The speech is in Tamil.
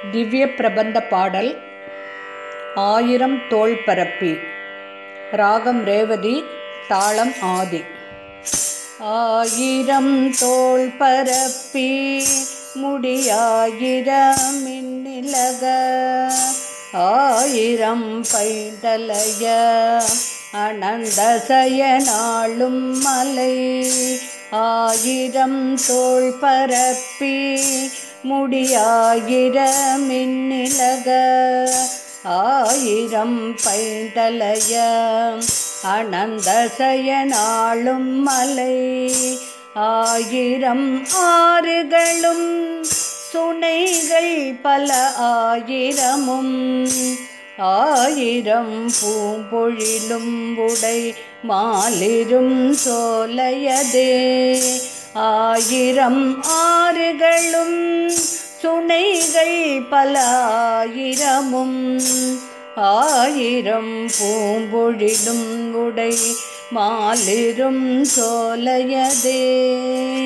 திவ்ய பிரபந்த பாடல் ஆயிரம் தோள் பரப்பி. ராகம் ரேவதி, தாளம் ஆதி. ஆயிரம் தோள் பரப்பி முடியாயிரம் மின்னிலக, ஆயிரம் பைந்தலைய அனந்த சயனாளும் மலை. ஆயிரம் தோள் பரப்பி முடியாயிரம் மின்னிலக, ஆயிரம் பைந்தலைய அனந்த சயனாளும் மலை. ஆயிரம் ஆறுகளும் சுனைகள் பல ஆயிரமும், ஆயிரம் பூம்பொழிலும் உடை மாலிரும் சோலையதே. ஆயிரம் ஆறுகளும் சுனைகள் பல ஆயிரமும், ஆயிரம் பூம்பொழிலும் உடை மாலிரும் சோலையதே.